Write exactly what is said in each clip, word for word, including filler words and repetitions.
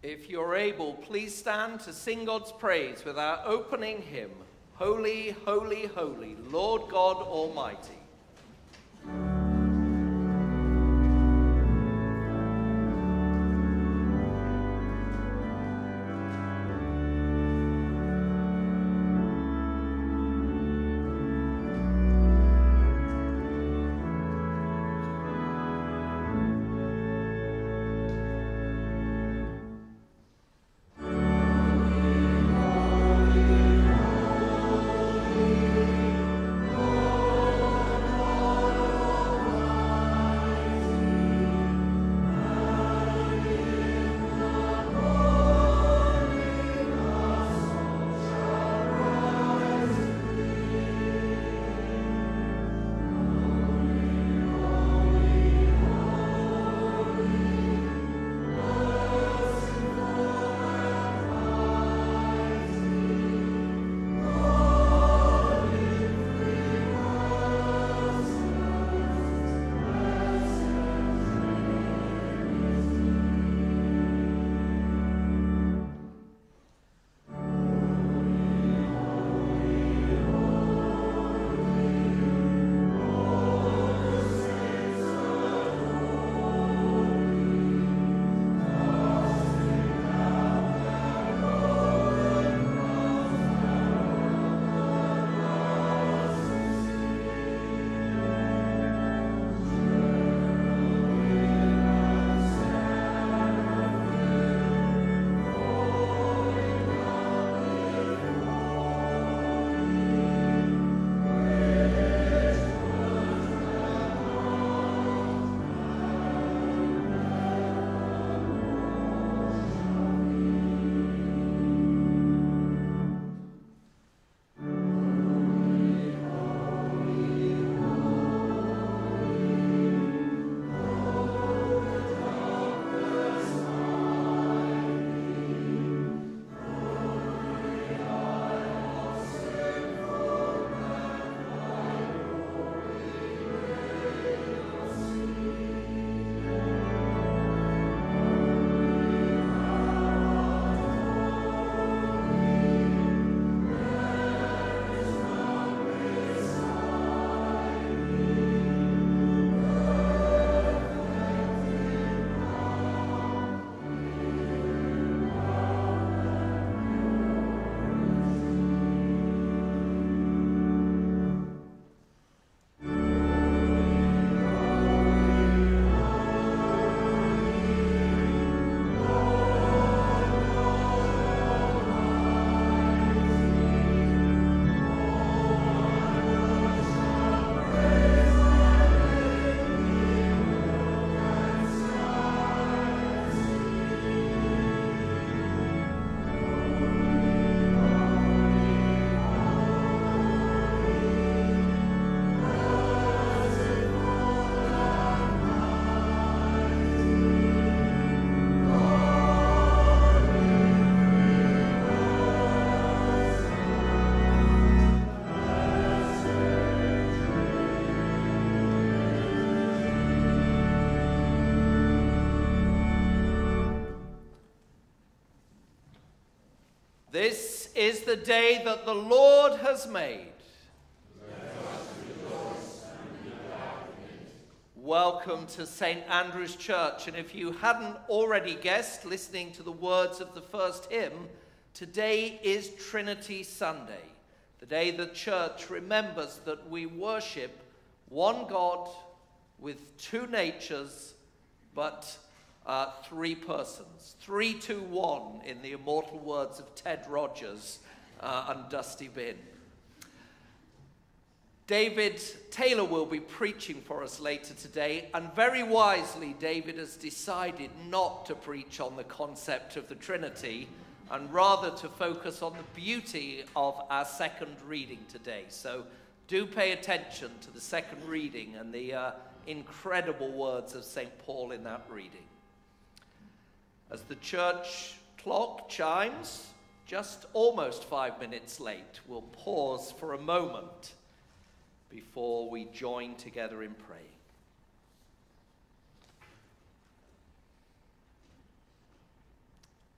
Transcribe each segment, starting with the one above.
If you're able, please stand to sing God's praise with our opening hymn, Holy, Holy, Holy, Lord God Almighty. This is the day that the Lord has made. Let us rejoice and be glad in it. Welcome to Saint Andrew's Church, and if you hadn't already guessed, listening to the words of the first hymn, today is Trinity Sunday, the day the Church remembers that we worship one God with two natures, but uh, three persons. Three, two, one, in the immortal words of Ted Rogers uh, and Dusty Bin. David Taylor will be preaching for us later today, and very wisely David has decided not to preach on the concept of the Trinity, and rather to focus on the beauty of our second reading today. So do pay attention to the second reading and the uh, incredible words of Saint Paul in that reading. As the church clock chimes, just almost five minutes late, we'll pause for a moment before we join together in praying.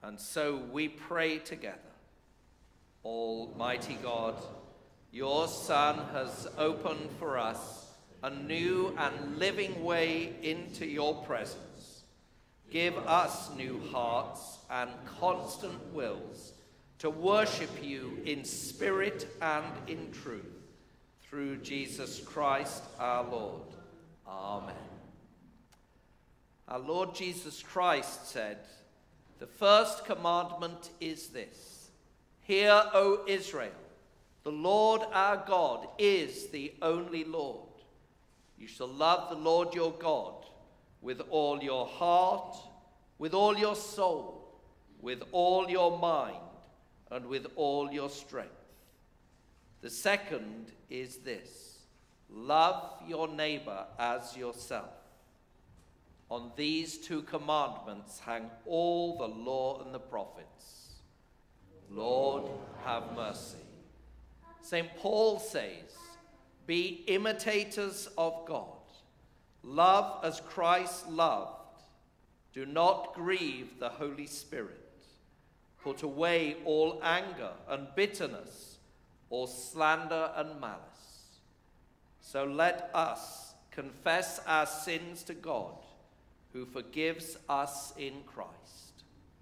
And so we pray together. Almighty God, your Son has opened for us a new and living way into your presence. Give us new hearts and constant wills to worship you in spirit and in truth, through Jesus Christ our Lord. Amen. Our Lord Jesus Christ said, "The first commandment is this: Hear, O Israel, the Lord our God is the only Lord. You shall love the Lord your God with all your heart, with all your soul, with all your mind, and with all your strength. The second is this: love your neighbor as yourself. On these two commandments hang all the law and the prophets. Lord, have mercy." Saint Paul says, "Be imitators of God. Love as Christ loved. Do not grieve the Holy Spirit. Put away all anger and bitterness, all slander and malice. So let us confess our sins to God, who forgives us in Christ."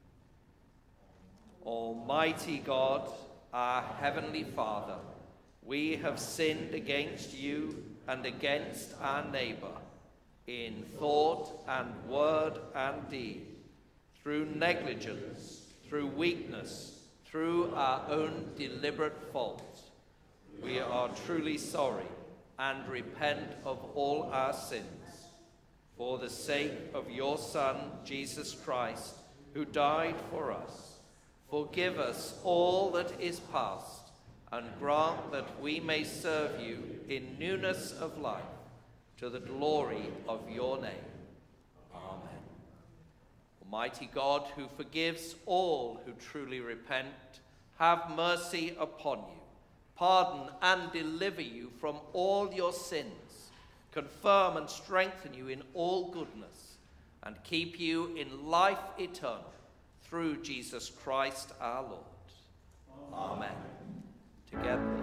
Almighty God, our heavenly Father, we have sinned against you and against our neighbor, in thought and word and deed, through negligence, through weakness, through our own deliberate fault. We are truly sorry and repent of all our sins. For the sake of your Son, Jesus Christ, who died for us, forgive us all that is past, and grant that we may serve you in newness of life, to the glory of your name. Amen. Almighty God, who forgives all who truly repent, have mercy upon you, pardon and deliver you from all your sins, confirm and strengthen you in all goodness, and keep you in life eternal, through Jesus Christ our Lord. Amen. Together.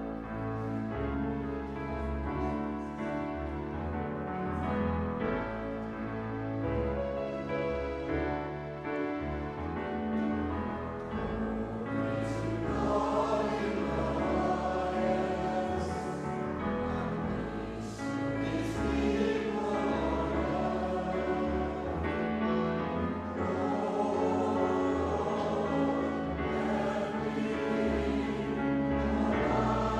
Amen.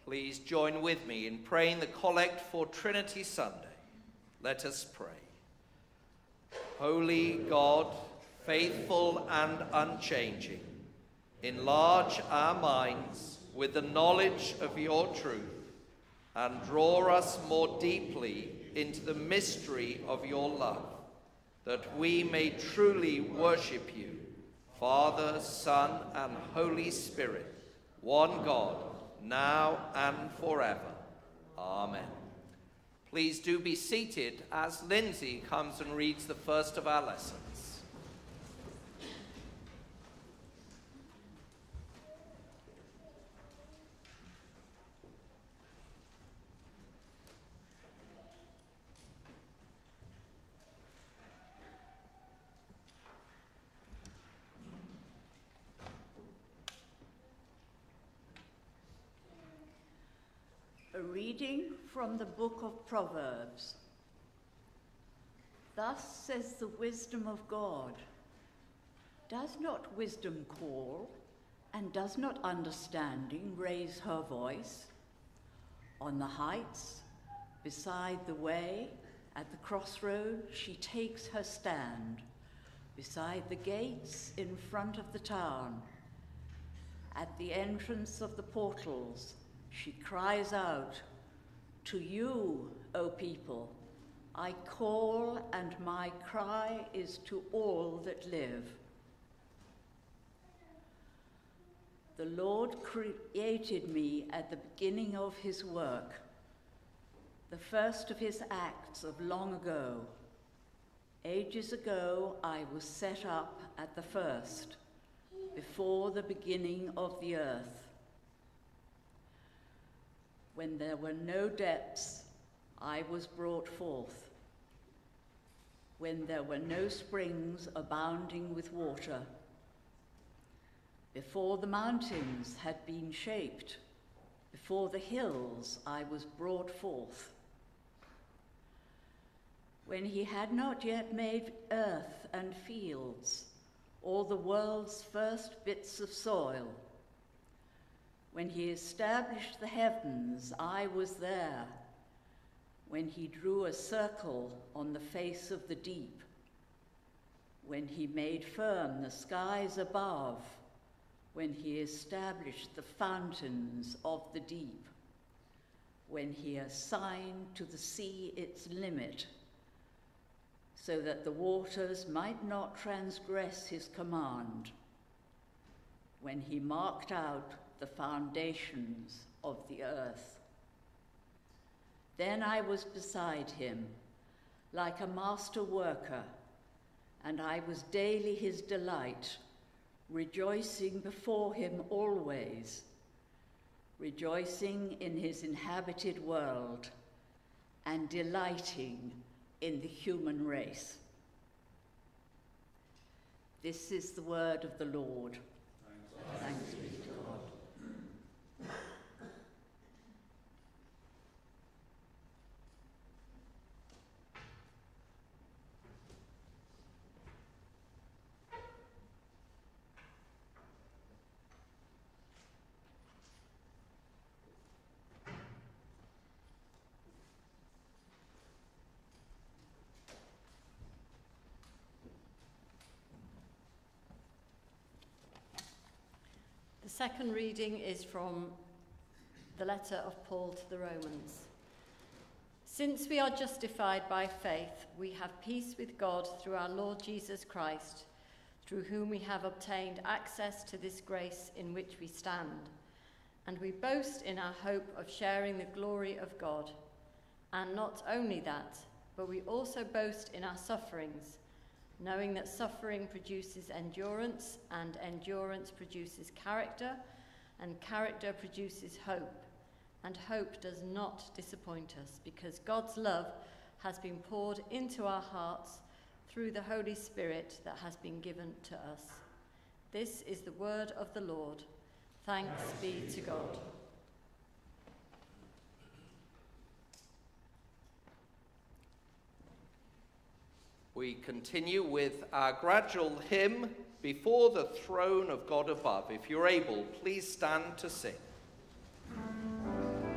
Please join with me in praying the collect for Trinity Sunday. Let us pray. Holy God, faithful and unchanging, enlarge our minds with the knowledge of your truth and draw us more deeply into the mystery of your love, that we may truly worship you, Father, Son, and Holy Spirit, one God, now and forever. Amen. Please do be seated as Lindsay comes and reads the first of our lessons. A reading from the book of Proverbs. Thus says the wisdom of God. Does not wisdom call, and does not understanding raise her voice? On the heights, beside the way, at the crossroad, she takes her stand, beside the gates in front of the town. At the entrance of the portals, she cries out, "To you, O people, I call, and my cry is to all that live." The Lord created me at the beginning of his work, the first of his acts of long ago. Ages ago I was set up at the first, before the beginning of the earth. When there were no depths, I was brought forth. When there were no springs abounding with water. Before the mountains had been shaped, before the hills I was brought forth. When he had not yet made earth and fields, or the world's first bits of soil. When he established the heavens, I was there. When he drew a circle on the face of the deep. When he made firm the skies above. When he established the fountains of the deep. When he assigned to the sea its limit, so that the waters might not transgress his command. When he marked out the foundations of the earth. Then I was beside him, like a master worker, and I was daily his delight, rejoicing before him always, rejoicing in his inhabited world, and delighting in the human race. This is the word of the Lord. Thanks be to God. The second reading is from the letter of Paul to the Romans. Since we are justified by faith, we have peace with God through our Lord Jesus Christ, through whom we have obtained access to this grace in which we stand. And we boast in our hope of sharing the glory of God. And not only that, but we also boast in our sufferings, knowing that suffering produces endurance, and endurance produces character, and character produces hope. And hope does not disappoint us, because God's love has been poured into our hearts through the Holy Spirit that has been given to us. This is the word of the Lord. Thanks be to God. We continue with our gradual hymn, Before the Throne of God Above. If you're able, please stand to sing.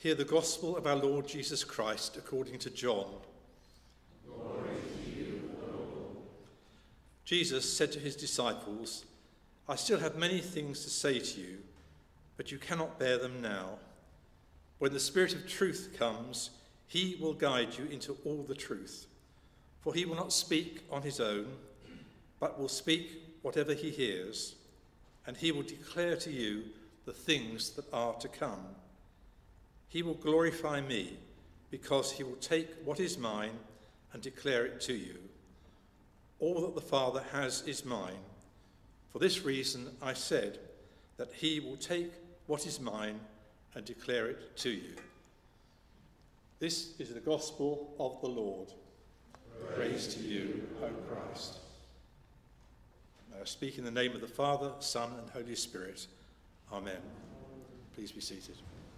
Hear the gospel of our Lord Jesus Christ according to John. Glory to you, Lord. Jesus said to his disciples, I still have many things to say to you, but you cannot bear them now. When the Spirit of truth comes, he will guide you into all the truth. For he will not speak on his own, but will speak whatever he hears, and he will declare to you the things that are to come. He will glorify me, because he will take what is mine and declare it to you. All that the Father has is mine. For this reason I said that he will take what is mine and declare it to you. This is the gospel of the Lord. Praise, Praise to you, O Christ. Now speak in the name of the Father, Son, and Holy Spirit. Amen. Please be seated.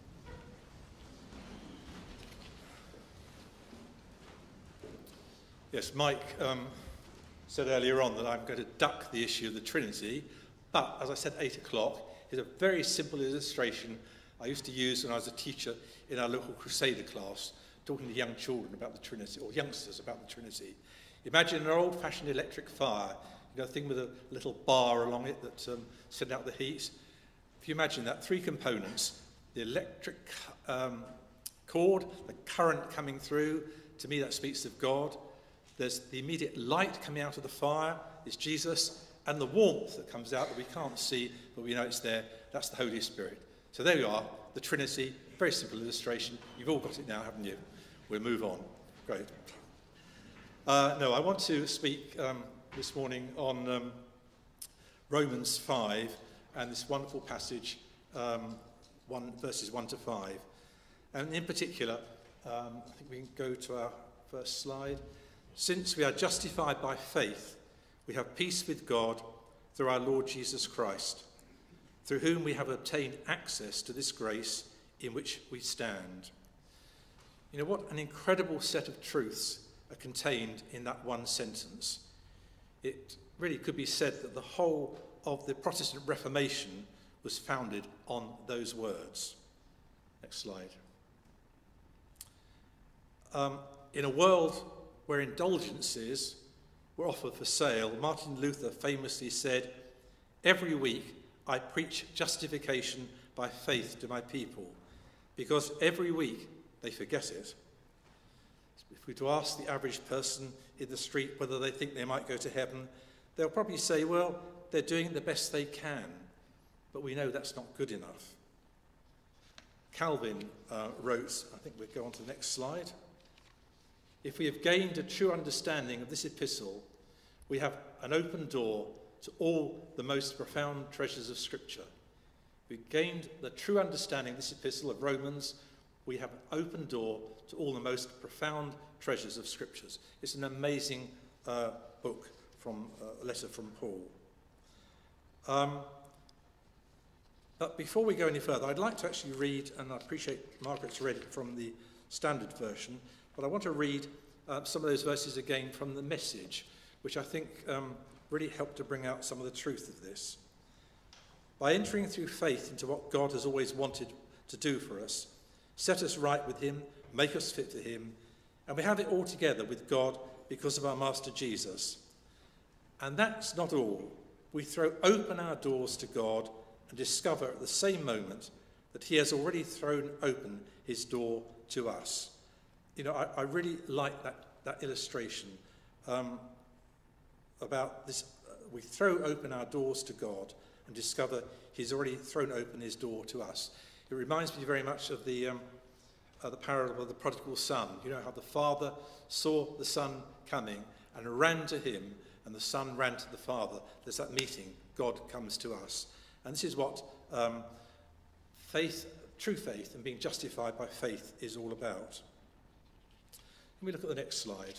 Yes, Mike um, said earlier on that I'm going to duck the issue of the Trinity, but as I said, eight o'clock is a very simple illustration I used to use when I was a teacher in our local Crusader class, talking to young children about the Trinity, or youngsters about the Trinity. Imagine an old-fashioned electric fire, you know, a thing with a little bar along it that um, sent out the heat. If you imagine that, three components, the electric um, cord, the current coming through, to me that speaks of God. There's the immediate light coming out of the fire, is Jesus, and the warmth that comes out that we can't see, but we know it's there, that's the Holy Spirit. So there we are, the Trinity, very simple illustration. You've all got it now, haven't you? We'll move on. Great. Uh, no, I want to speak um, this morning on um, Romans five and this wonderful passage, um, one, verses one to five. And in particular, um, I think we can go to our first slide. Since we are justified by faith, we have peace with God through our Lord Jesus Christ, through whom we have obtained access to this grace in which we stand. You know, what an incredible set of truths are contained in that one sentence. It really could be said that the whole of the Protestant Reformation was founded on those words. Next slide. Um, in a world where indulgences were offered for sale, Martin Luther famously said, "Every week I preach justification by faith to my people, because every week they forget it." If we were to ask the average person in the street whether they think they might go to heaven, they'll probably say, well, they're doing the best they can, but we know that's not good enough. Calvin uh, wrote, I think we'll go on to the next slide, "If we have gained a true understanding of this epistle, we have an open door to all the most profound treasures of Scripture. We've gained the true understanding of this epistle of Romans, we have an open door to all the most profound treasures of Scriptures." It's an amazing uh, book, from uh, a letter from Paul. Um, but before we go any further, I'd like to actually read, and I appreciate Margaret's read it from the standard version, but I want to read uh, some of those verses again from the Message, which I think um, really helped to bring out some of the truth of this. "By entering through faith into what God has always wanted to do for us, set us right with him, make us fit for him, and we have it all together with God because of our Master Jesus. And that's not all. We throw open our doors to God and discover at the same moment that he has already thrown open his door to us." You know, I, I really like that, that illustration um, about this. Uh, we throw open our doors to God and discover he's already thrown open his door to us. It reminds me very much of the, um, uh, the parable of the prodigal son. You know how the father saw the son coming and ran to him, and the son ran to the father. There's that meeting. God comes to us. And this is what um, faith, true faith and being justified by faith is all about. Can we look at the next slide?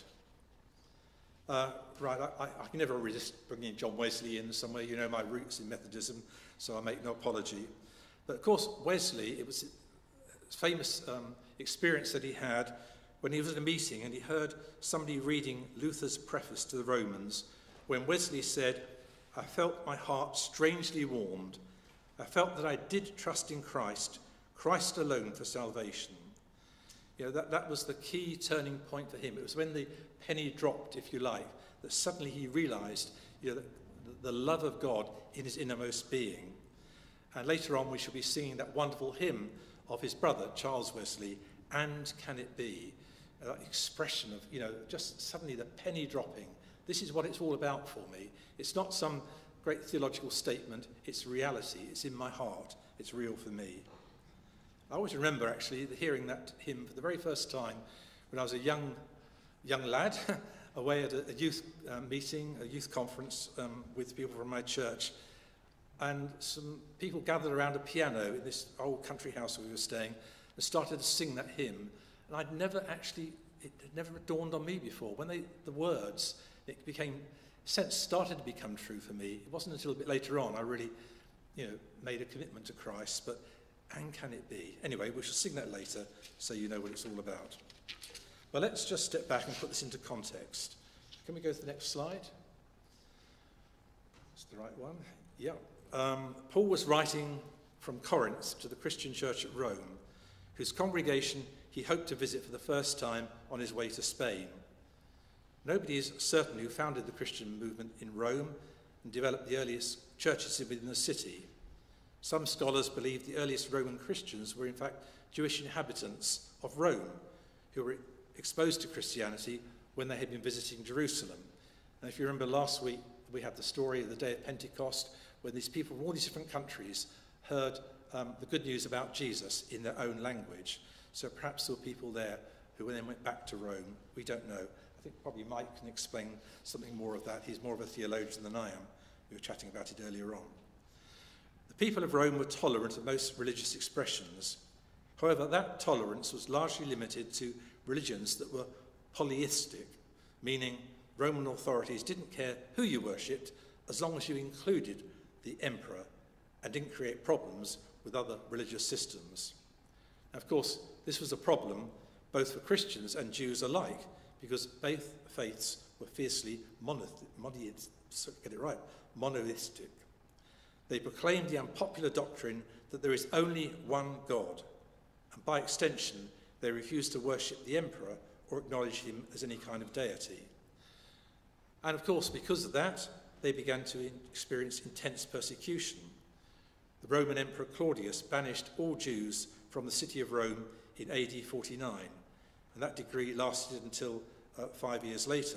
Uh, right, I, I can never resist bringing John Wesley in somewhere. You know my roots in Methodism, so I make no apology. But of course, Wesley, it was a famous um, experience that he had when he was at a meeting and he heard somebody reading Luther's preface to the Romans, when Wesley said, "I felt my heart strangely warmed. I felt that I did trust in Christ, Christ alone for salvation. You know, that, that was the key turning point for him. It was when the penny dropped, if you like, that suddenly he realised, you know, the, the love of God in his innermost being. And later on we shall be singing that wonderful hymn of his brother, Charles Wesley, And Can It Be? That expression of, you know, just suddenly the penny dropping. This is what it's all about for me. It's not some great theological statement. It's reality. It's in my heart. It's real for me. I always remember, actually, hearing that hymn for the very first time when I was a young, young lad away at a, a youth uh, meeting, a youth conference um, with people from my church. And some people gathered around a piano in this old country house where we were staying and started to sing that hymn. And I'd never actually, it had never dawned on me before. When they, the words, it became, sense started to become true for me. It wasn't until a bit later on I really, you know, made a commitment to Christ. But and can it be? Anyway, we shall sing that later so you know what it's all about. But let's just step back and put this into context. Can we go to the next slide? That's the right one. Yeah. Um, Paul was writing from Corinth to the Christian church at Rome, whose congregation he hoped to visit for the first time on his way to Spain. Nobody is certain who founded the Christian movement in Rome and developed the earliest churches within the city. Some scholars believe the earliest Roman Christians were in fact Jewish inhabitants of Rome who were exposed to Christianity when they had been visiting Jerusalem. And if you remember last week, we had the story of the day of Pentecost when these people from all these different countries heard um, the good news about Jesus in their own language. So perhaps there were people there who then went back to Rome. We don't know. I think probably Mike can explain something more of that. He's more of a theologian than I am. We were chatting about it earlier on. The people of Rome were tolerant of most religious expressions. However, that tolerance was largely limited to religions that were polytheistic, meaning Roman authorities didn't care who you worshipped as long as you included the emperor and didn't create problems with other religious systems. Now, of course, this was a problem both for Christians and Jews alike, because both faiths were fiercely monotheistic, monotheistic, get it right, monotheistic. They proclaimed the unpopular doctrine that there is only one God, and by extension, they refused to worship the emperor or acknowledge him as any kind of deity. And of course, because of that, they began to experience intense persecution. The Roman Emperor Claudius banished all Jews from the city of Rome in A D forty-nine, and that decree lasted until uh, five years later.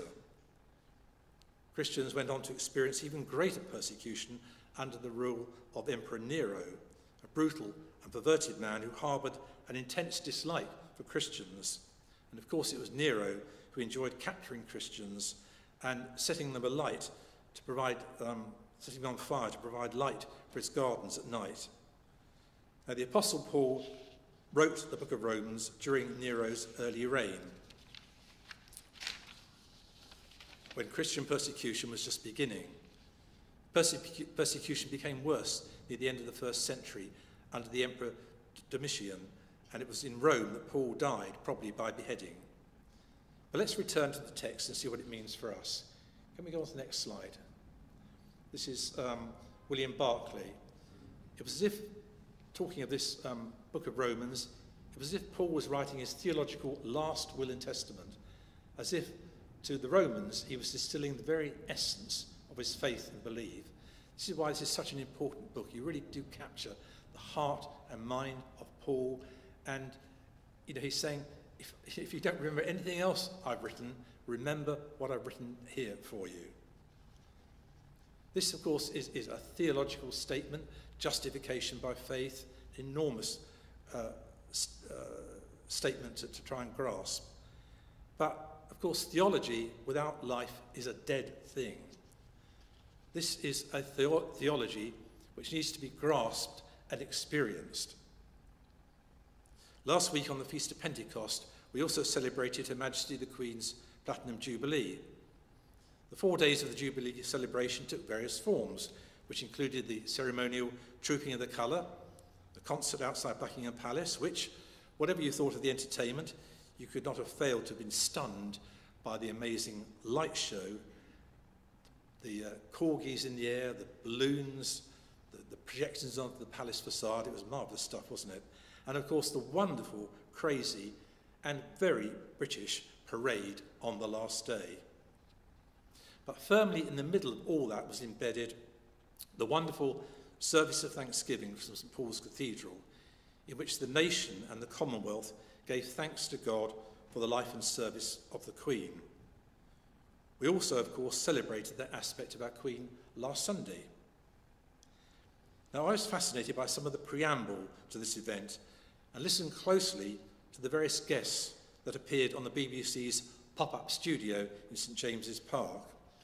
Christians went on to experience even greater persecution under the rule of Emperor Nero, a brutal and perverted man who harboured an intense dislike for Christians. And of course it was Nero who enjoyed capturing Christians and setting them alight to provide, um, setting them on fire to provide light for his gardens at night. Now the Apostle Paul wrote the book of Romans during Nero's early reign, when Christian persecution was just beginning. Persecu- persecution became worse near the end of the first century under the Emperor Domitian, and it was in Rome that Paul died, probably by beheading. But let's return to the text and see what it means for us. Can we go on to the next slide? This is um, William Barclay. It was as if, talking of this um, book of Romans, it was as if Paul was writing his theological last will and testament, as if to the Romans he was distilling the very essence of his faith and belief. This is why this is such an important book. You really do capture the heart and mind of Paul. And, you know, he's saying, if, if you don't remember anything else I've written, remember what I've written here for you. This, of course, is, is a theological statement, justification by faith, enormous uh, st- uh, statement to, to try and grasp. But, of course, theology without life is a dead thing. This is a theo- theology which needs to be grasped and experienced. Last week on the Feast of Pentecost, we also celebrated Her Majesty the Queen's Platinum Jubilee. The four days of the Jubilee celebration took various forms, which included the ceremonial trooping of the colour, the concert outside Buckingham Palace, which, whatever you thought of the entertainment, you could not have failed to have been stunned by the amazing light show, the uh, corgis in the air, the balloons, the, the projections onto the palace facade. It was marvellous stuff, wasn't it? and of course the wonderful, crazy and very British parade on the last day. But firmly in the middle of all that was embedded the wonderful service of thanksgiving from St Paul's Cathedral, in which the nation and the Commonwealth gave thanks to God for the life and service of the Queen. We also, of course, celebrated that aspect of our Queen last Sunday. Now, I was fascinated by some of the preamble to this event and listened closely to the various guests that appeared on the B B C's pop-up studio in St James's Park.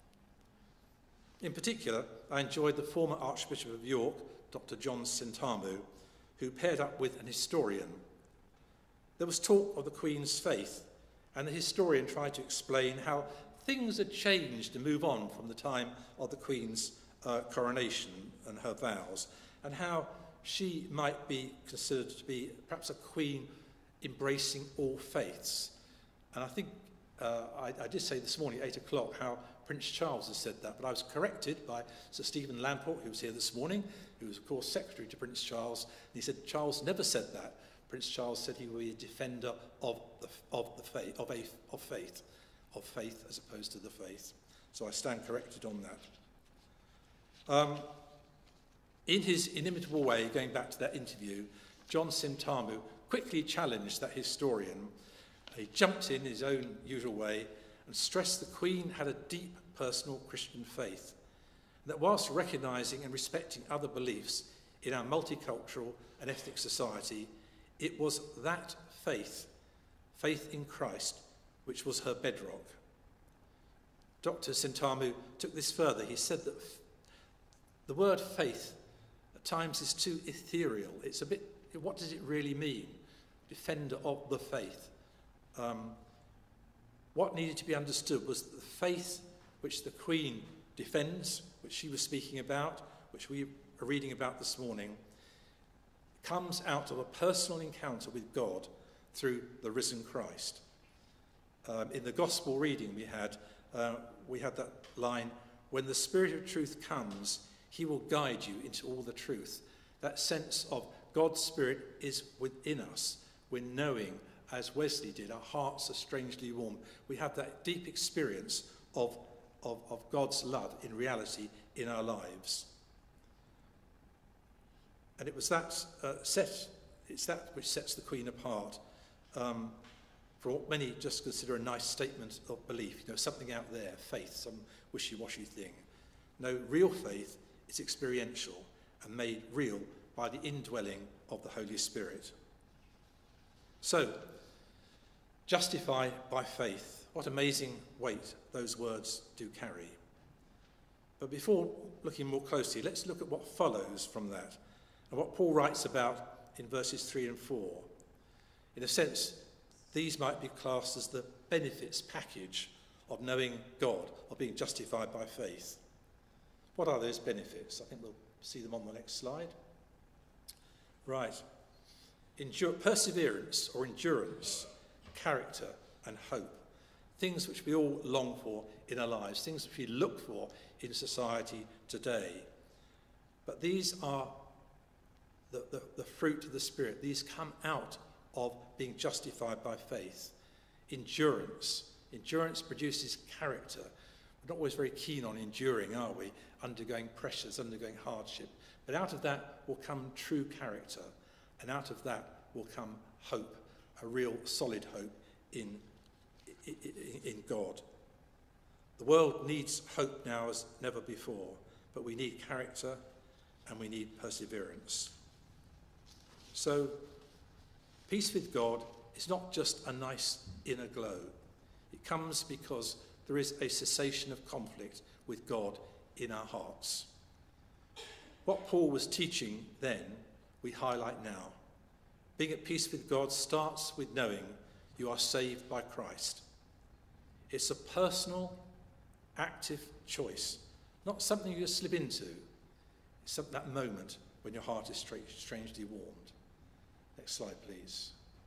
In particular, I enjoyed the former Archbishop of York, Doctor John Sentamu, who paired up with an historian. There was talk of the Queen's faith, and the historian tried to explain how things had changed to move on from the time of the Queen's uh, coronation and her vows, and how she might be considered to be perhaps a queen embracing all faiths. And I think uh, I, I did say this morning at eight o'clock how Prince Charles has said that, but I was corrected by Sir Stephen Lamport, who was here this morning, who was, of course, secretary to Prince Charles, and he said Charles never said that. Prince Charles said he would be a defender of the, of the faith, of, a, of faith, of faith as opposed to the faith. So I stand corrected on that. Um, in his inimitable way, going back to that interview, John Sentamu quickly challenged that historian. He jumped in his own usual way and stressed the Queen had a deep personal Christian faith, and that whilst recognising and respecting other beliefs in our multicultural and ethnic society, it was that faith, faith in Christ, which was her bedrock. Doctor Sentamu took this further. He said that the word faith at times is too ethereal. It's a bit, what does it really mean? Defender of the faith. Um, what needed to be understood was that the faith which the Queen defends, which she was speaking about, which we are reading about this morning, comes out of a personal encounter with God through the risen Christ. Um, in the gospel reading we had, uh, we had that line, when the Spirit of truth comes, he will guide you into all the truth. That sense of God's Spirit is within us. We're knowing, as Wesley did, our hearts are strangely warm. We have that deep experience of, of, of God's love in reality in our lives. And it was that uh, set, it's that which sets the Queen apart um, from what many just consider a nice statement of belief, you know, something out there, faith, some wishy-washy thing. No, real faith is experiential and made real by the indwelling of the Holy Spirit. So, justify by faith. What amazing weight those words do carry. But before looking more closely, let's look at what follows from that and what Paul writes about in verses three and four. In a sense, these might be classed as the benefits package of knowing God, of being justified by faith. What are those benefits? I think we'll see them on the next slide. Right. Endure, perseverance or endurance, character and hope. Things which we all long for in our lives, things which we look for in society today. But these are the, the, the fruit of the Spirit. These come out of being justified by faith. Endurance. Endurance produces character. We're not always very keen on enduring, are we? Undergoing pressures, undergoing hardship. But out of that will come true character. And out of that will come hope, a real solid hope in, in, in God. The world needs hope now as never before, but we need character and we need perseverance. So, peace with God is not just a nice inner glow. It comes because there is a cessation of conflict with God in our hearts. What Paul was teaching then, we highlight now. Being at peace with God starts with knowing you are saved by Christ. It's a personal, active choice, not something you just slip into. It's that moment when your heart is strangely warmed. Next slide, please.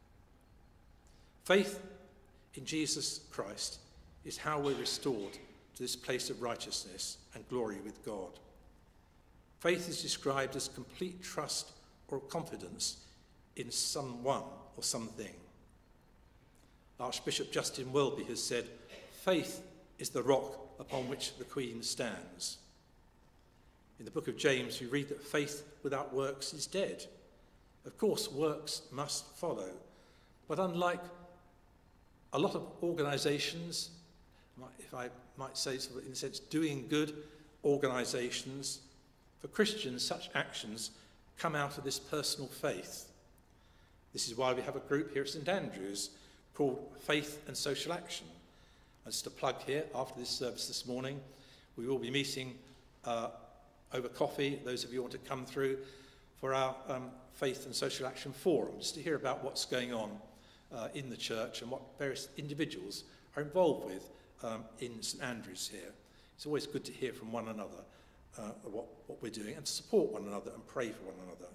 Faith in Jesus Christ is how we're restored to this place of righteousness and glory with God. Faith is described as complete trust or confidence in someone or something. Archbishop Justin Welby has said, "Faith is the rock upon which the Queen stands." In the book of James, we read that faith without works is dead. Of course, works must follow, but unlike a lot of organisations, if I might say so in a sense, doing good organisations, for Christians, such actions come out of this personal faith. This is why we have a group here at St Andrews called Faith and Social Action. And just a plug here, after this service this morning, we will be meeting uh, over coffee, those of you who want to come through, for our um, Faith and Social Action Forum, just to hear about what's going on uh, in the church and what various individuals are involved with um, in St Andrews here. It's always good to hear from one another uh, what, what we're doing and to support one another and pray for one another.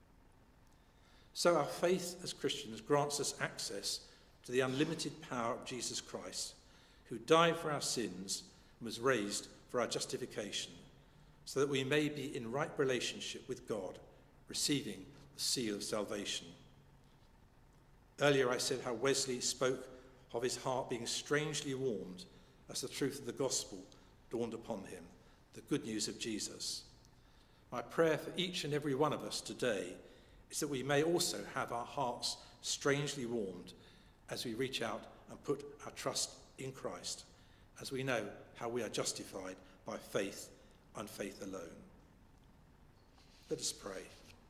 So our faith as Christians grants us access to the unlimited power of Jesus Christ, who died for our sins and was raised for our justification, so that we may be in right relationship with God, receiving the seal of salvation. Earlier I said how Wesley spoke of his heart being strangely warmed as the truth of the gospel dawned upon him, the good news of Jesus. My prayer for each and every one of us today is that we may also have our hearts strangely warmed as we reach out and put our trust in Christ, as we know how we are justified by faith and faith alone. Let us pray.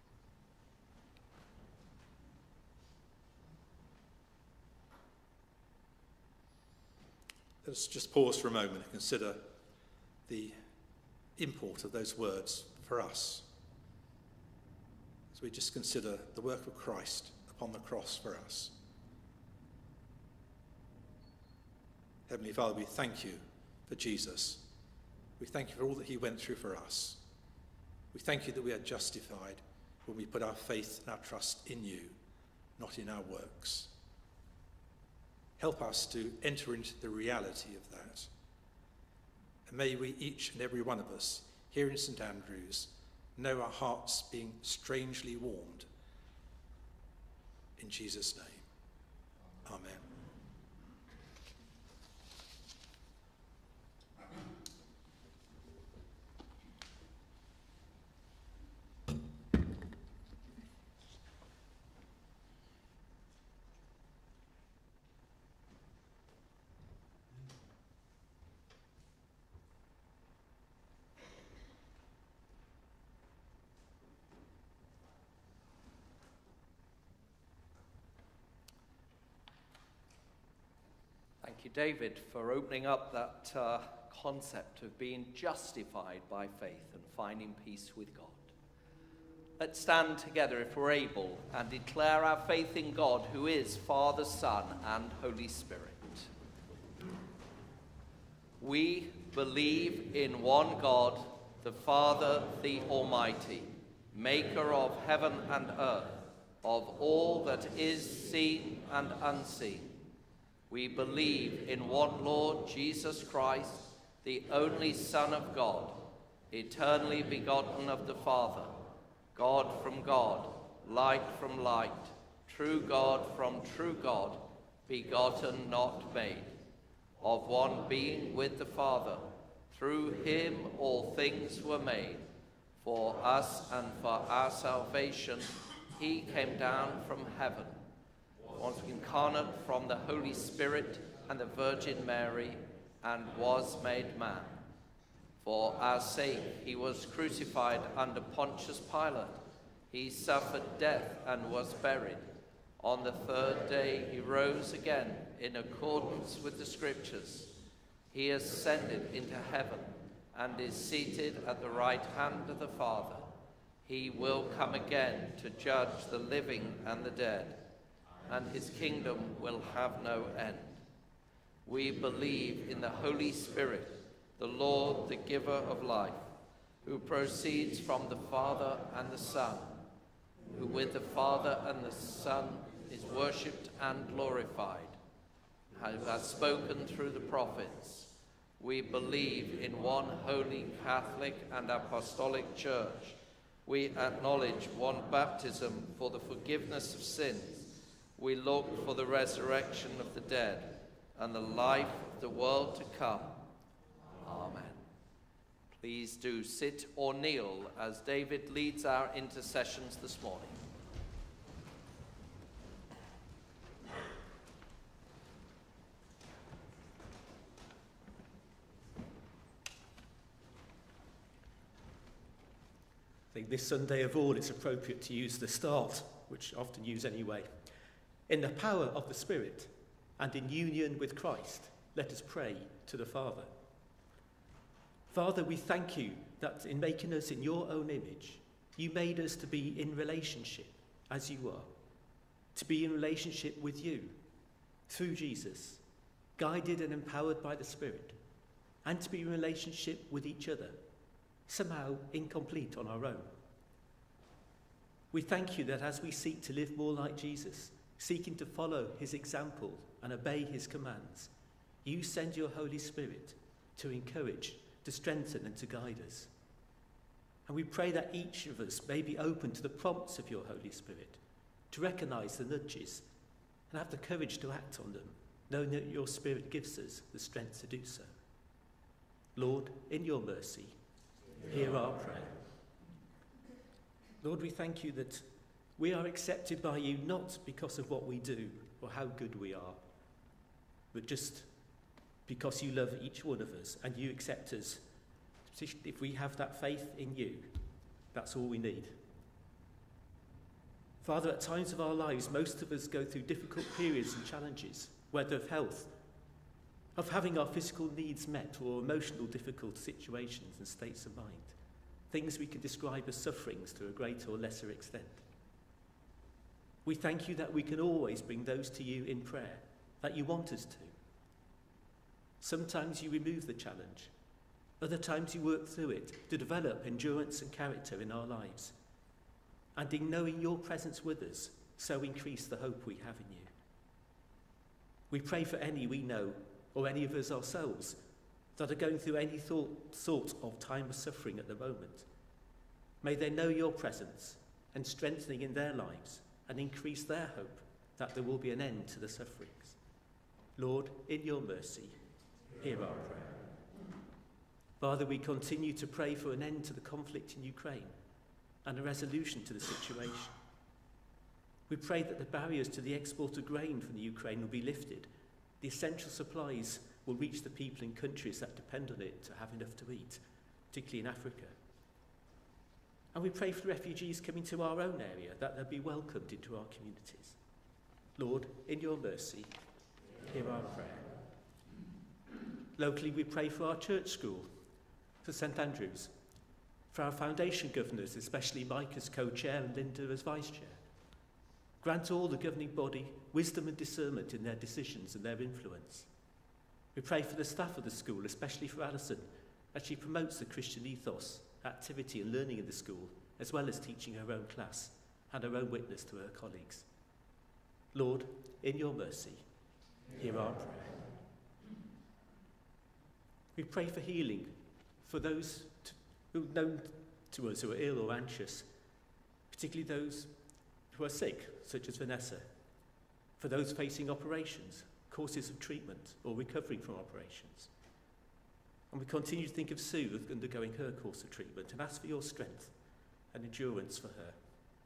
Let us just pause for a moment and consider the import of those words for us, as we just consider the work of Christ upon the cross for us. Heavenly Father, we thank you for Jesus. We thank you for all that he went through for us. We thank you that we are justified when we put our faith and our trust in you, not in our works. Help us to enter into the reality of that. And may we, each and every one of us here in St Andrews, know our hearts being strangely warmed. In Jesus' name, amen. Thank you, David, for opening up that uh, concept of being justified by faith and finding peace with God. Let's stand together, if we're able, and declare our faith in God, who is Father, Son, and Holy Spirit. We believe in one God, the Father, the Almighty, maker of heaven and earth, of all that is seen and unseen. We believe in one Lord Jesus Christ, the only Son of God, eternally begotten of the Father, God from God, light from light, true God from true God, begotten, not made, of one being with the Father. Through him all things were made. For us and for our salvation, he came down from heaven, was incarnate from the Holy Spirit and the Virgin Mary, and was made man. For our sake he was crucified under Pontius Pilate. He suffered death and was buried. On the third day he rose again in accordance with the Scriptures. He ascended into heaven and is seated at the right hand of the Father. He will come again to judge the living and the dead, and his kingdom will have no end. We believe in the Holy Spirit, the Lord, the giver of life, who proceeds from the Father and the Son, who with the Father and the Son is worshipped and glorified, who has spoken through the prophets. We believe in one holy Catholic and Apostolic Church. We acknowledge one baptism for the forgiveness of sins. We look for the resurrection of the dead and the life of the world to come. Amen. Please do sit or kneel as David leads our intercessions this morning. I think this Sunday of all, it's appropriate to use the start, which I often use anyway. In the power of the Spirit and in union with Christ, let us pray to the Father. Father, we thank you that in making us in your own image, you made us to be in relationship as you are, to be in relationship with you through Jesus, guided and empowered by the Spirit, and to be in relationship with each other, somehow incomplete on our own. We thank you that as we seek to live more like Jesus, seeking to follow his example and obey his commands, you send your Holy Spirit to encourage, to strengthen and to guide us. And we pray that each of us may be open to the prompts of your Holy Spirit, to recognise the nudges and have the courage to act on them, knowing that your Spirit gives us the strength to do so. Lord, in your mercy, hear our prayer. Lord, we thank you that we are accepted by you not because of what we do or how good we are, but just because you love each one of us and you accept us. If we have that faith in you, that's all we need. Father, at times of our lives, most of us go through difficult periods and challenges, whether of health, of having our physical needs met, or emotional difficult situations and states of mind. Things we could describe as sufferings to a greater or lesser extent. We thank you that we can always bring those to you in prayer, that you want us to. Sometimes you remove the challenge. Other times you work through it to develop endurance and character in our lives. And in knowing your presence with us, so increase the hope we have in you. We pray for any we know, or any of us ourselves, that are going through any thought, sort of time of suffering at the moment. May they know your presence and strengthening in their lives and increase their hope that there will be an end to the sufferings. Lord, in your mercy, hear our prayer. Father, we continue to pray for an end to the conflict in Ukraine and a resolution to the situation. We pray that the barriers to the export of grain from the Ukraine will be lifted. The essential supplies will reach the people in countries that depend on it to have enough to eat, particularly in Africa. And we pray for the refugees coming to our own area, that they'll be welcomed into our communities. Lord, in your mercy, hear our prayer. Locally, we pray for our church school, for St Andrews, for our foundation governors, especially Mike as co-chair and Linda as vice-chair. Grant all the governing body wisdom and discernment in their decisions and their influence. We pray for the staff of the school, especially for Alison, as she promotes the Christian ethos, activity and learning in the school, as well as teaching her own class and her own witness to her colleagues. Lord, in your mercy, hear our prayer. We pray for healing for those who are known to us who are ill or anxious, particularly those who are sick, such as Vanessa, for those facing operations, courses of treatment, or recovering from operations. And we continue to think of Sue undergoing her course of treatment and ask for your strength and endurance for her.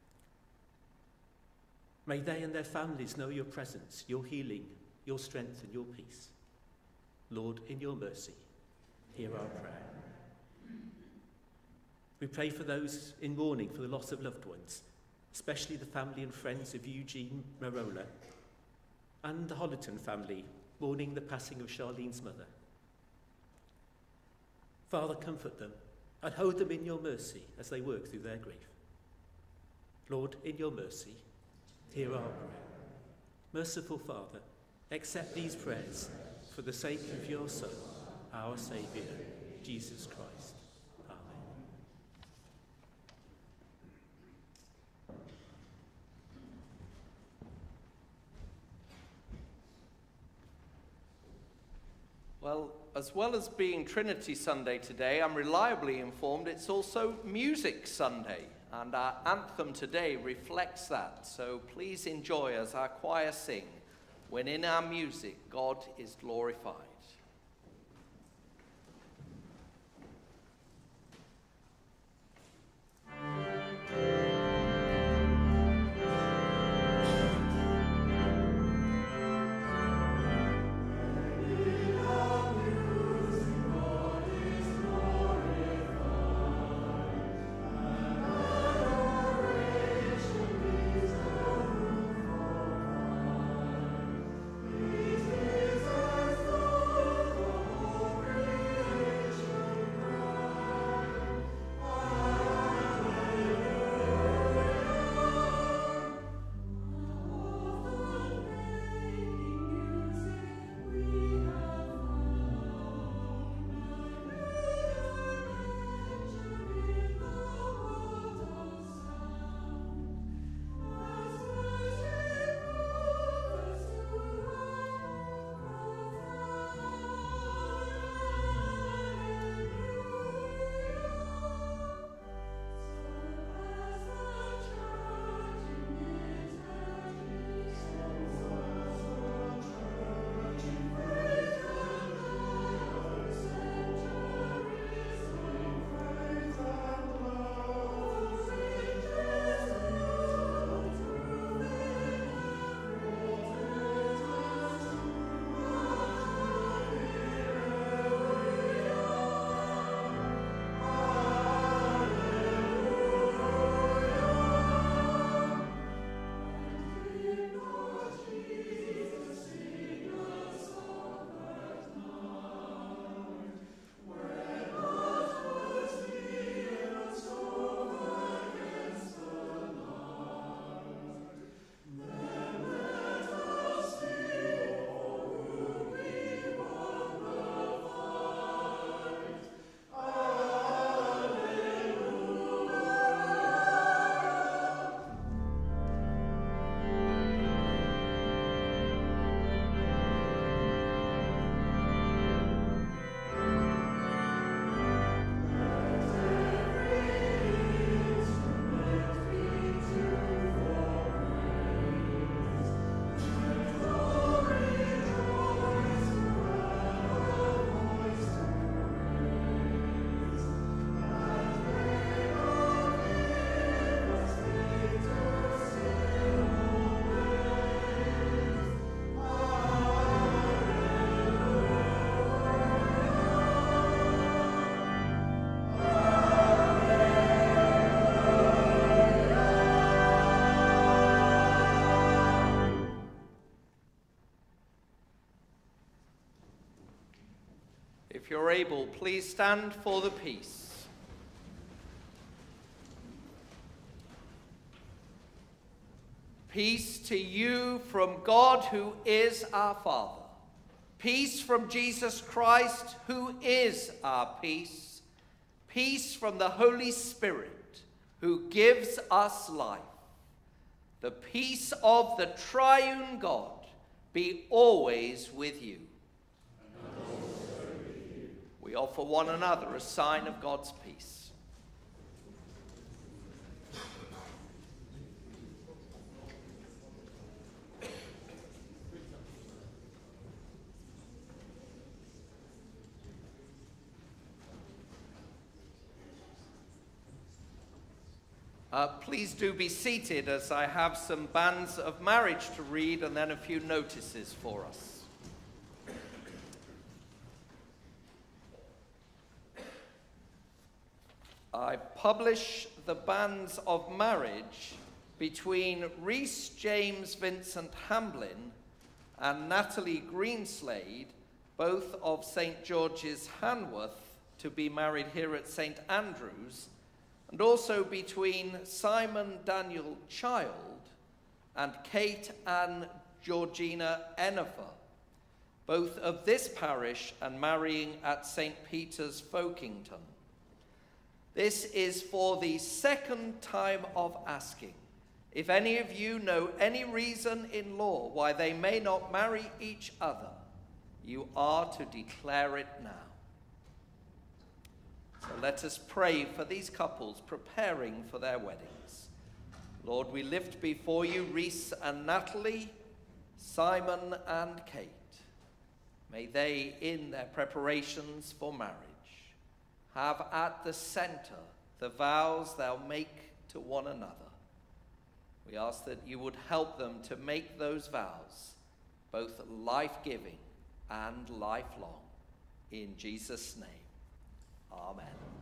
May they and their families know your presence, your healing, your strength and your peace. Lord, in your mercy, hear our prayer. We pray for those in mourning for the loss of loved ones, especially the family and friends of Eugene Marola and the Hollerton family mourning the passing of Charlene's mother. Father, comfort them and hold them in your mercy as they work through their grief. Lord, in your mercy, hear our prayer. Merciful Father, accept these prayers for the sake of your Son, our Saviour, Jesus Christ. Amen. Well, as well as being Trinity Sunday today, I'm reliably informed it's also Music Sunday. And our anthem today reflects that. So please enjoy as our choir sing, "When in our music God is glorified." If you're able, please stand for the peace. Peace to you from God, who is our Father. Peace from Jesus Christ, who is our peace. Peace from the Holy Spirit, who gives us life. The peace of the triune God be always with you. And also with you. We offer one another a sign of God's peace. Uh, please do be seated as I have some banns of marriage to read and then a few notices for us. I publish the banns of marriage between Rhys James Vincent Hamblin and Natalie Greenslade, both of Saint George's, Hanworth, to be married here at Saint Andrews, and also between Simon Daniel Child and Kate Ann Georgina Ennifer, both of this parish and marrying at Saint Peter's, Folkeington. This is for the second time of asking. If any of you know any reason in law why they may not marry each other, you are to declare it now. So let us pray for these couples preparing for their weddings. Lord, we lift before you Reese and Natalie, Simon and Kate. May they, in their preparations for marriage, have at the centre the vows they'll make to one another. We ask that you would help them to make those vows both life-giving and lifelong. In Jesus' name, amen.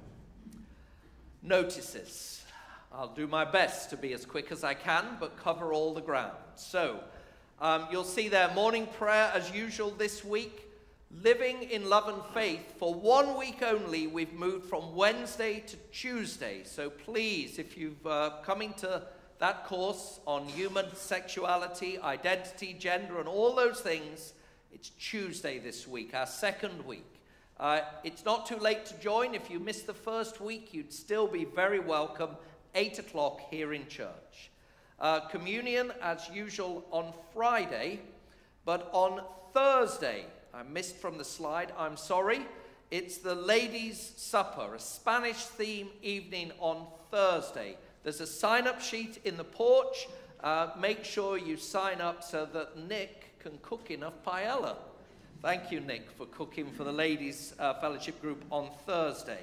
Notices. I'll do my best to be as quick as I can, but cover all the ground. So, um, you'll see their morning prayer as usual this week. Living in love and faith. For one week only, we've moved from Wednesday to Tuesday. So please, if you've uh, coming to that course on human sexuality, identity, gender, and all those things, it's Tuesday this week, our second week. Uh, it's not too late to join. If you missed the first week, you'd still be very welcome, eight o'clock here in church. Uh, communion, as usual, on Friday, but on Thursday, I missed from the slide, I'm sorry, it's the Ladies' Supper, a Spanish-themed evening on Thursday. There's a sign-up sheet in the porch. Uh, make sure you sign up so that Nick can cook enough paella. Thank you, Nick, for cooking for the Ladies' uh, Fellowship Group on Thursday.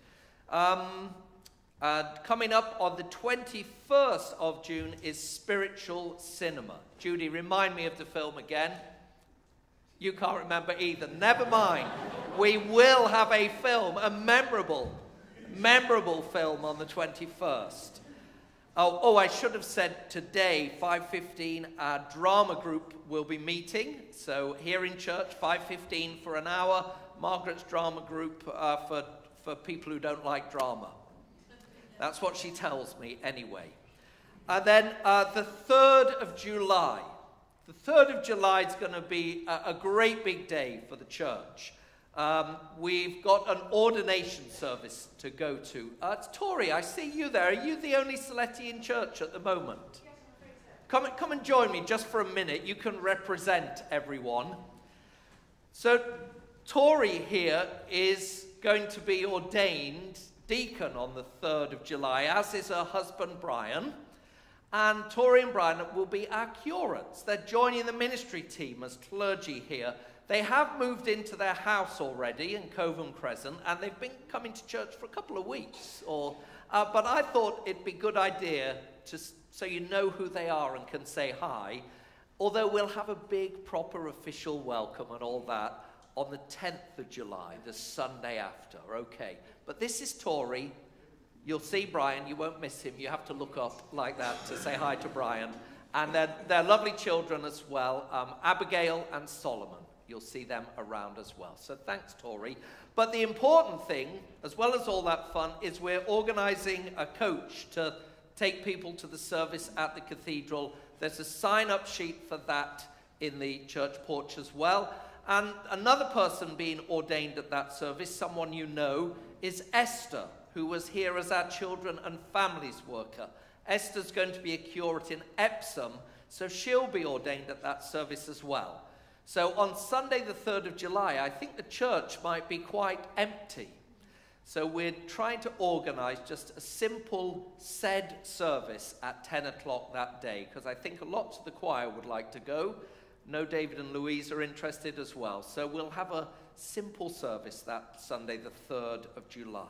Um, uh, coming up on the twenty-first of June is Spiritual Cinema. Judy, remind me of the film again. You can't remember either. Never mind. We will have a film, a memorable, memorable film on the twenty-first. Oh, oh, I should have said today, five fifteen, our drama group will be meeting. So here in church, five fifteen for an hour. Margaret's drama group uh, for, for people who don't like drama. That's what she tells me anyway. And then uh, the third of July. The third of July is going to be a, a great big day for the church. Um, we've got an ordination service to go to. Uh, Tori, I see you there. Are you the only Saletti in church at the moment? Yes, I'm afraid so. Come, come and join me just for a minute. You can represent everyone. So Tori here is going to be ordained deacon on the third of July, as is her husband Brian. And Tori and Brian will be our curates. They're joining the ministry team as clergy here. They have moved into their house already in Covam Crescent, and they've been coming to church for a couple of weeks. Or, uh, but I thought it'd be a good idea to, so you know who they are and can say hi, although we'll have a big, proper, official welcome and all that on the tenth of July, the Sunday after. Okay, but this is Tori. You'll see Brian, you won't miss him. You have to look up like that to say hi to Brian. And they're, they're lovely children as well, um, Abigail and Solomon. You'll see them around as well. So thanks, Tori. But the important thing, as well as all that fun, is we're organising a coach to take people to the service at the cathedral. There's a sign-up sheet for that in the church porch as well. And another person being ordained at that service, someone you know, is Esther, who was here as our children and families worker. Esther's going to be a curate in Epsom, so she'll be ordained at that service as well. So on Sunday the third of July, I think the church might be quite empty. So we're trying to organise just a simple said service at ten o'clock that day, because I think lots of the choir would like to go. No, David and Louise are interested as well. So we'll have a simple service that Sunday the third of July.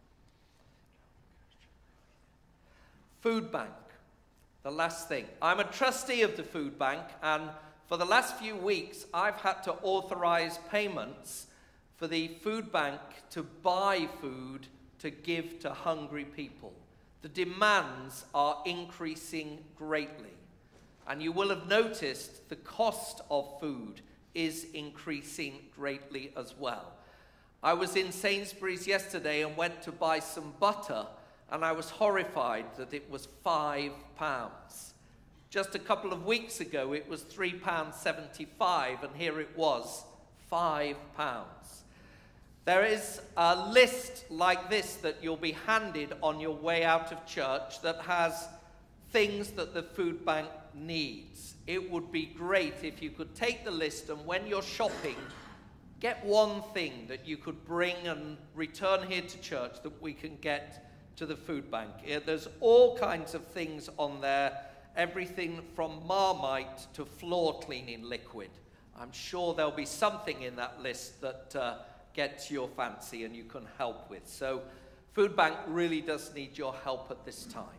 Food bank, the last thing. I'm a trustee of the food bank, and for the last few weeks, I've had to authorize payments for the food bank to buy food to give to hungry people. The demands are increasing greatly. And you will have noticed the cost of food is increasing greatly as well. I was in Sainsbury's yesterday and went to buy some butter, and I was horrified that it was five pounds. Just a couple of weeks ago, it was three pounds seventy-five, and here it was, five pounds. There is a list like this that you'll be handed on your way out of church that has things that the food bank needs. It would be great if you could take the list, and when you're shopping, get one thing that you could bring and return here to church that we can get to the food bank. There's all kinds of things on there, everything from Marmite to floor cleaning liquid. I'm sure there'll be something in that list that uh, gets your fancy and you can help with. So food bank really does need your help at this time.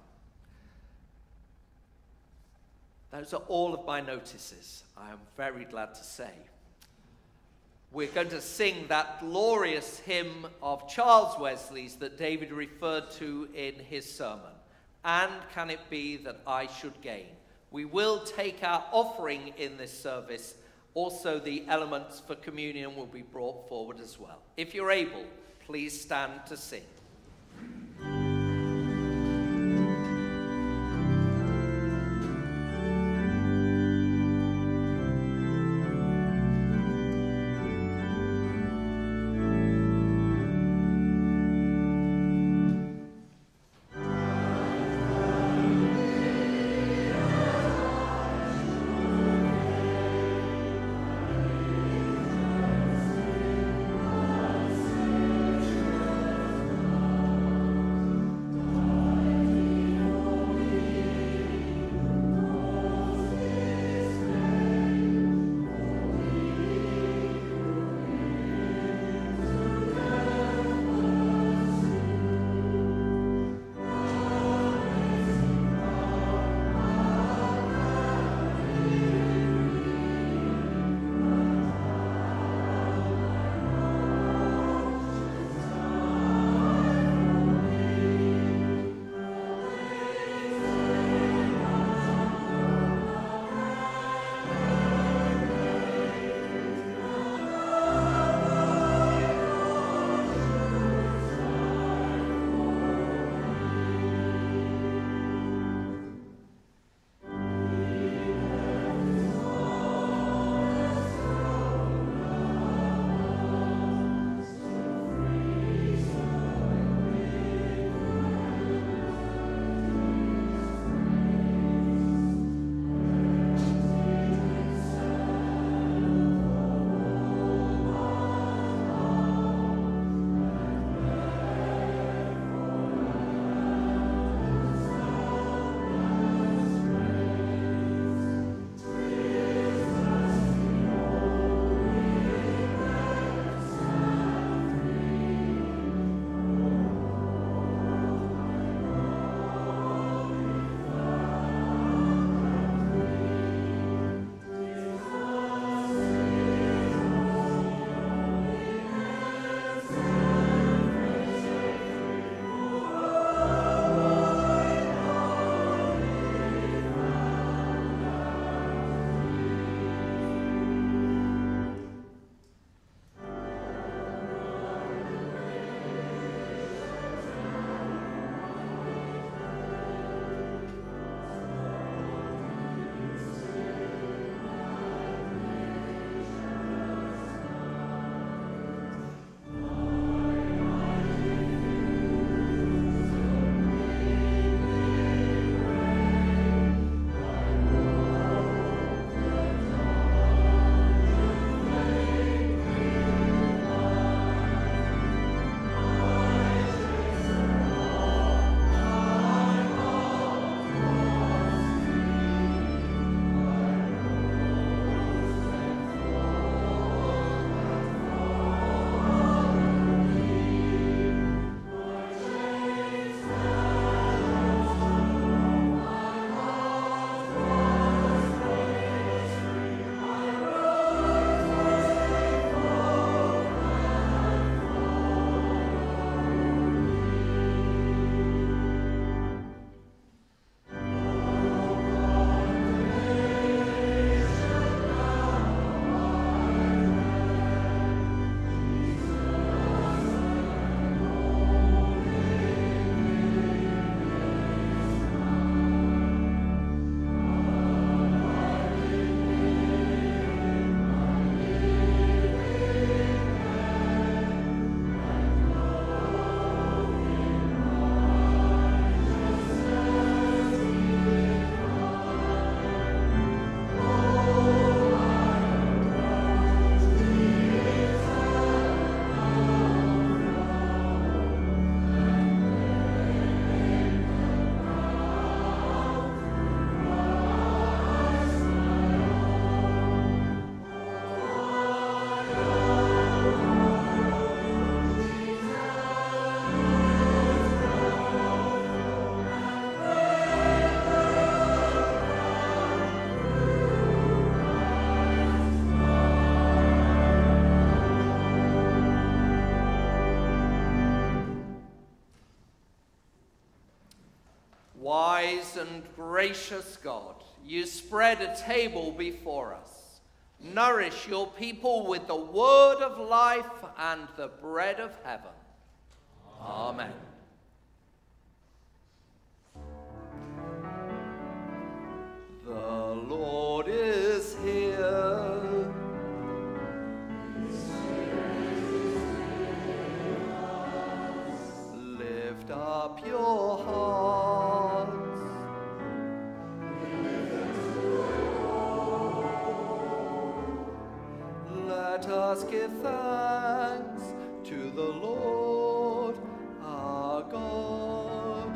Those are all of my notices, I am very glad to say. We're going to sing that glorious hymn of Charles Wesley's that David referred to in his sermon. And can it be that I should gain? We will take our offering in this service. Also, the elements for communion will be brought forward as well. If you're able, please stand to sing. Thank and gracious God, you spread a table before us. Nourish your people with the word of life and the bread of heaven. Amen. The Lord is here. Lift up your hearts. Let us give thanks to the Lord our God.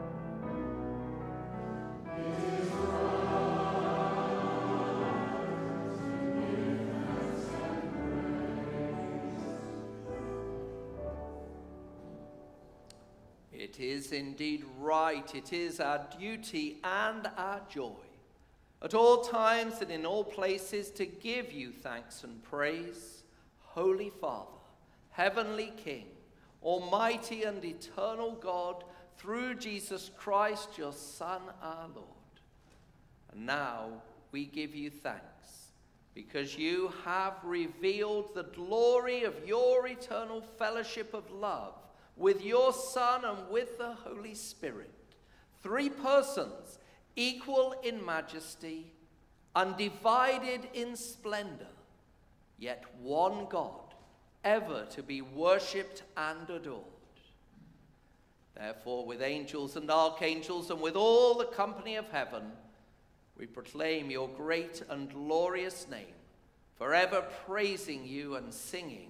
It is indeed right, it is our duty and our joy, at all times and in all places, to give you thanks and praise, Holy Father, Heavenly King, Almighty and eternal God, through Jesus Christ, your Son, our Lord. And now we give you thanks, because you have revealed the glory of your eternal fellowship of love with your Son and with the Holy Spirit, three persons, equal in majesty, undivided in splendor, yet one God, ever to be worshipped and adored. Therefore, with angels and archangels and with all the company of heaven, we proclaim your great and glorious name, forever praising you and singing.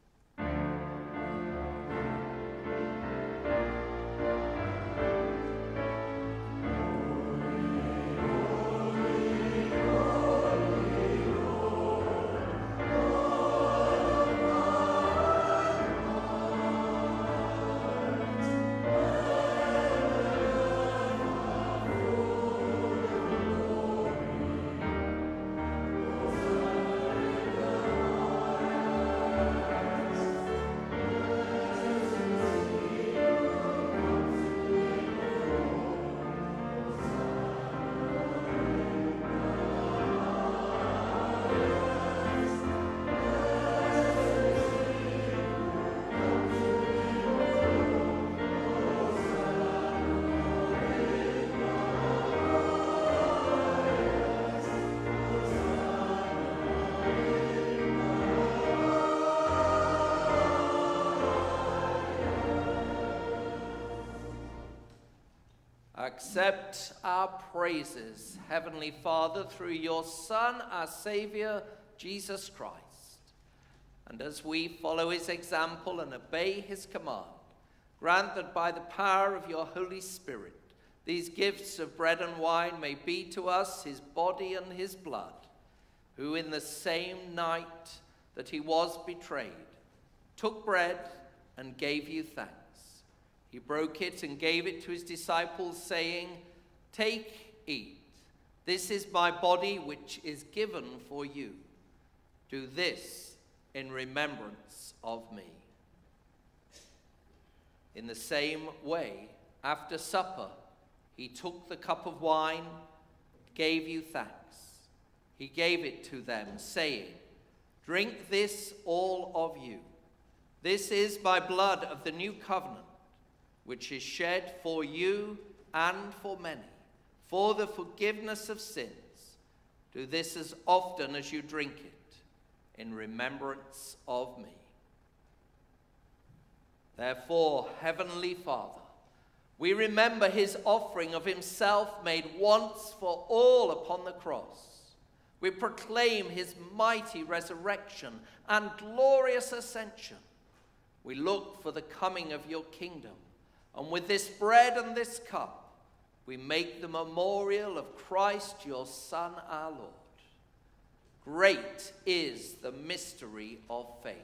Accept our praises, Heavenly Father, through your Son, our Saviour, Jesus Christ. And as we follow his example and obey his command, grant that by the power of your Holy Spirit, these gifts of bread and wine may be to us his body and his blood, who in the same night that he was betrayed, took bread and gave you thanks. He broke it and gave it to his disciples, saying, "Take, eat. This is my body, which is given for you. Do this in remembrance of me." In the same way, after supper, he took the cup of wine, gave you thanks. He gave it to them, saying, "Drink this, all of you. This is my blood of the new covenant, which is shed for you and for many, for the forgiveness of sins. Do this as often as you drink it, in remembrance of me." Therefore, Heavenly Father, we remember his offering of himself made once for all upon the cross. We proclaim his mighty resurrection and glorious ascension. We look for the coming of your kingdom. And with this bread and this cup, we make the memorial of Christ, your Son, our Lord. Great is the mystery of faith.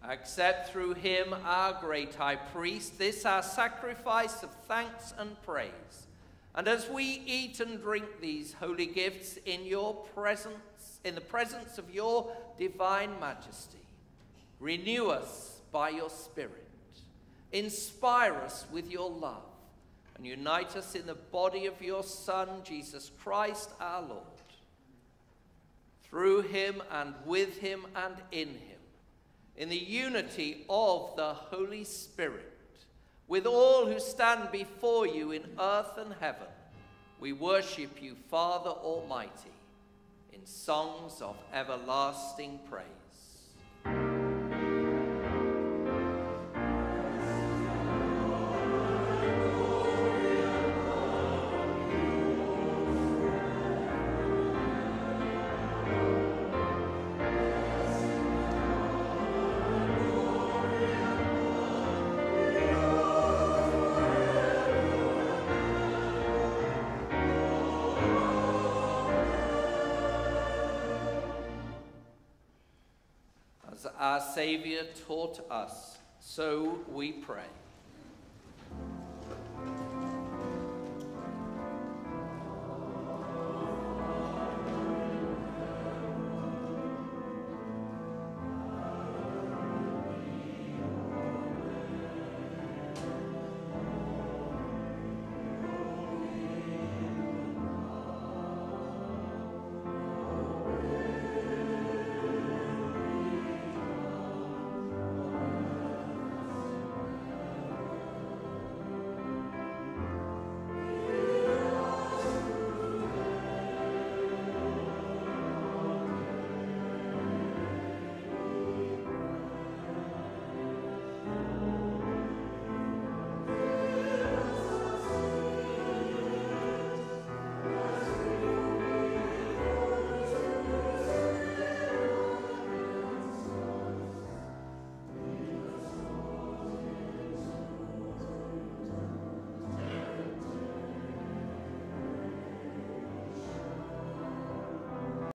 Accept through him, our great high priest, this our sacrifice of thanks and praise. And as we eat and drink these holy gifts in your presence, in the presence of your divine majesty, renew us by your Spirit, inspire us with your love, and unite us in the body of your Son, Jesus Christ our Lord. Through him and with him and in him, in the unity of the Holy Spirit, with all who stand before you in earth and heaven, we worship you, Father Almighty, in songs of everlasting praise. As our Saviour taught us, so we pray.